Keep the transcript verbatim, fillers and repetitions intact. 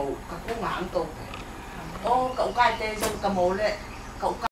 cậu các cô ngán cậu ô cậu cài tê dùng cầm mồ lệ cậu